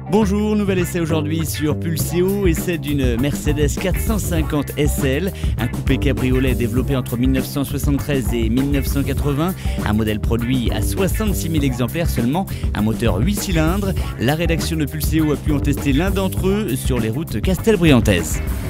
Bonjour, nouvel essai aujourd'hui sur Pulseo, essai d'une Mercedes 450 SL, un coupé cabriolet développé entre 1973 et 1980, un modèle produit à 66 000 exemplaires seulement, un moteur 8 cylindres. La rédaction de Pulseo a pu en tester l'un d'entre eux sur les routes castelbriantaises.